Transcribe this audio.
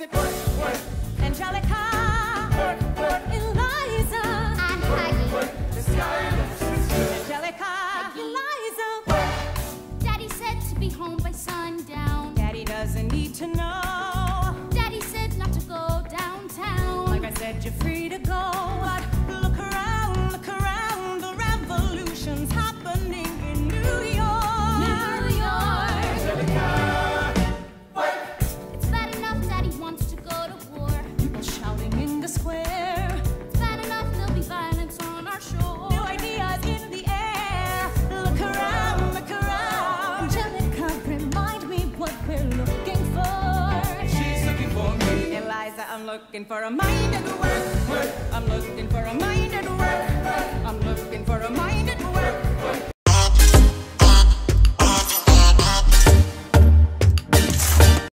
it work, work? Angelica, Work, work. Eliza, and Peggy. Work. The Schuyler sisters. Angelica, Eliza. Daddy said to be home by sundown. Daddy doesn't need to know. Daddy said not to go downtown. Like I said, you're free to go. But look around, the revolution's happening in New York. New York. Angelica. Work. It's bad enough Daddy wants to go to war. People shouting in the square. It's bad enough there'll be violence on our shore. New ideas in the air. Look around, look around. Angelica, remind me what we're looking for. She's looking for me. Eliza, I'm looking for a mind at work. Work. I'm looking for a mind at work. I'm looking for a mind at